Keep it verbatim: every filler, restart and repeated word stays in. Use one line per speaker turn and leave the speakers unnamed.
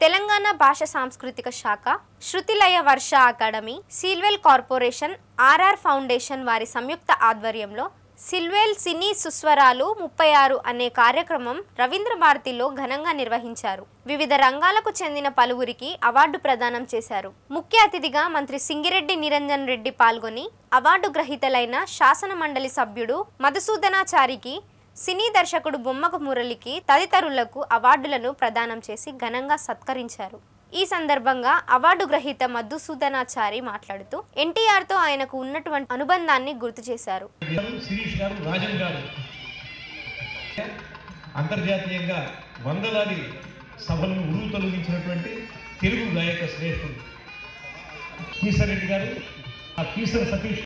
తెలంగాణ భాష సాంస్కృతిక శాఖ, శృతిలయ వర్ష అకాడమీ, సిల్వెల్ కార్పొరేషన్, ఆర్ఆర్ ఫౌండేషన్ వారి సంయుక్త ఆధ్వర్యంలో సిల్వెల్ సినీ సుస్వరాలు ముప్పై ఆరు అనే కార్యక్రమం రవీంద్ర భారతిలో ఘనంగా నిర్వహించారు. వివిధ రంగాలకు చెందిన పలువురికి అవార్డు ప్రదానం చేశారు. ముఖ్య అతిథిగా మంత్రి సింగిరెడ్డి నిరంజన్ రెడ్డి పాల్గొని అవార్డు గ్రహీతలైన శాసన మండలి సభ్యుడు మధుసూదనాచారికి, సినీ దర్శకుడు బొమ్మకు మురళికి తదితరులకు అవార్డులను ప్రదానం చేసి ఘనంగా సత్కరించారు. ఈ సందర్భంగా అవార్డు గ్రహీత మధుసూదనాచారి మాట్లాడుతూ ఎన్టీఆర్ తో ఆయనకు ఉన్నటువంటి అనుబంధాన్ని గుర్తు చేశారు.
అంతర్జాతీయంగా వందలాది సభలను ఉరువు తొలగించినటువంటి తెలుగు గాయక శ్రేష్ఠుడు కీసర్ రెడ్డి గారు, ఆ కీసర్ సతీష్